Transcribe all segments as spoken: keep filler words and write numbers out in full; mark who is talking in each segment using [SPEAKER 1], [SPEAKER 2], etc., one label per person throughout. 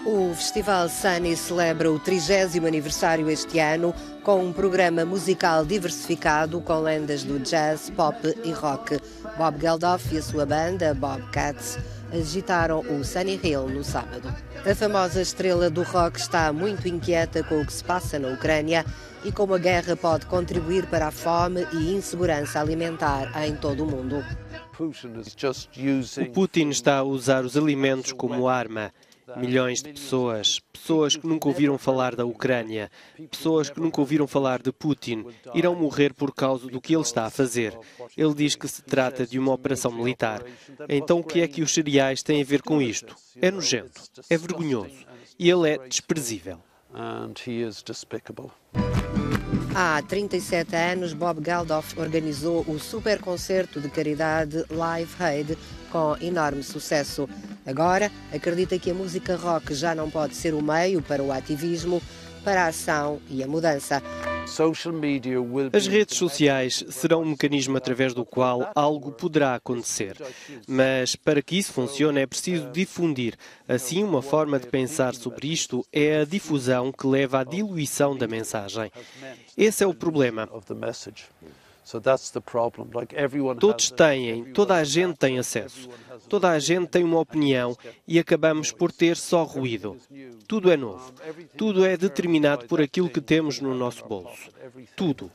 [SPEAKER 1] O Festival Sunny celebra o trigésimo aniversário este ano com um programa musical diversificado com lendas do jazz, pop e rock. Bob Geldof e a sua banda, Bobcats, agitaram o Sunny Hill no sábado. A famosa estrela do rock está muito inquieta com o que se passa na Ucrânia e como a guerra pode contribuir para a fome e insegurança alimentar em todo o mundo.
[SPEAKER 2] O Putin está a usar os alimentos como arma. Milhões de pessoas, pessoas que nunca ouviram falar da Ucrânia, pessoas que nunca ouviram falar de Putin, irão morrer por causa do que ele está a fazer. Ele diz que se trata de uma operação militar. Então o que é que os cereais têm a ver com isto? É nojento, é vergonhoso e ele é desprezível.
[SPEAKER 1] Há trinta e sete anos, Bob Geldof organizou o super concerto de caridade Live Aid com enorme sucesso. Agora, acredita que a música rock já não pode ser o meio para o ativismo, para a ação e a mudança.
[SPEAKER 2] As redes sociais serão um mecanismo através do qual algo poderá acontecer. Mas para que isso funcione é preciso difundir. Assim, uma forma de pensar sobre isto é a difusão que leva à diluição da mensagem. Esse é o problema. Todos têm, toda a gente tem acesso, toda a gente tem uma opinião e acabamos por ter só ruído. Tudo é novo, tudo é determinado por aquilo que temos no nosso bolso. Tudo.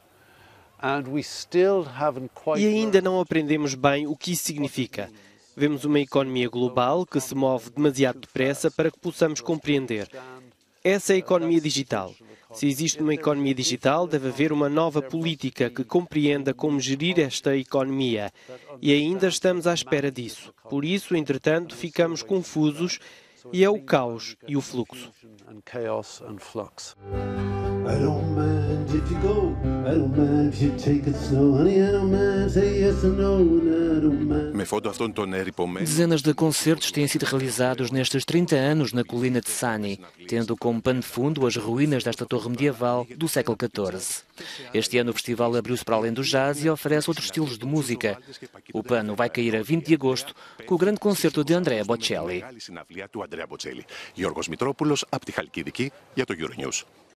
[SPEAKER 2] E ainda não aprendemos bem o que isso significa. Vemos uma economia global que se move demasiado depressa para que possamos compreender. Essa é a economia digital. Se existe uma economia digital, deve haver uma nova política que compreenda como gerir esta economia. E ainda estamos à espera disso. Por isso, entretanto, ficamos confusos e é o caos e o fluxo. I don't mind if you go, I don't mind if you take it slow, honey, I don't mind, say yes or no, and I don't mind.
[SPEAKER 3] Dezenas de concertos têm sido realizados nestes trinta anos na colina de Sunny, tendo como pano de fundo as ruínas desta torre medieval do século catorze. Este ano o festival abriu-se para além do jazz e oferece outros estilos de música. O pano vai cair a vinte de agosto com o grande concerto de Andrea Bocelli.